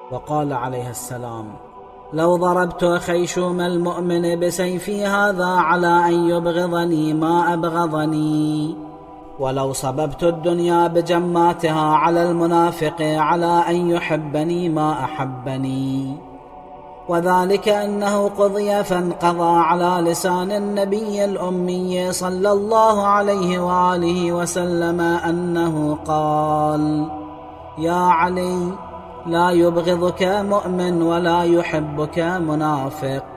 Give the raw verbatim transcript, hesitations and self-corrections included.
وقال عليه السلام: لو ضربت خيشوم المؤمن بسيفي هذا على أن يبغضني ما أبغضني، ولو صببت الدنيا بجماتها على المنافق على أن يحبني ما أحبني. وذلك أنه قضي فانقضى على لسان النبي الأمي صلى الله عليه وآله وسلم أنه قال: يا علي، لا يبغضك مؤمن ولا يحبك منافق.